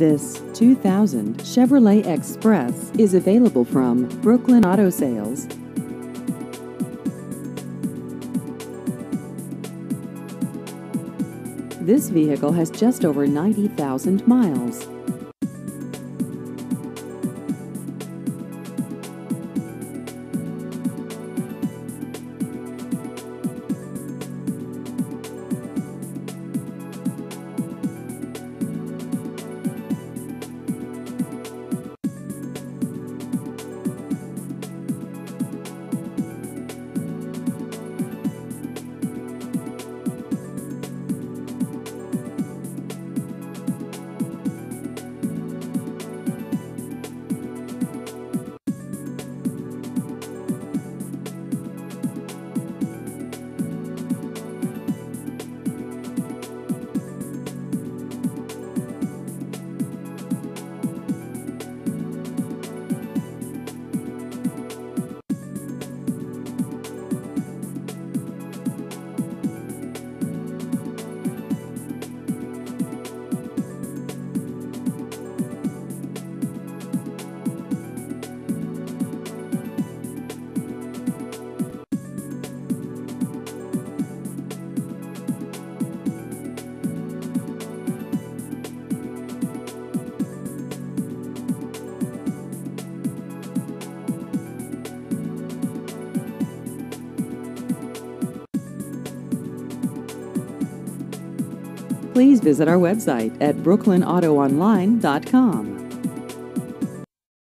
This 2000 Chevrolet Express is available from Brooklyn Auto Sales. This vehicle has just over 90,000 miles. Please visit our website at brooklynautoonline.com.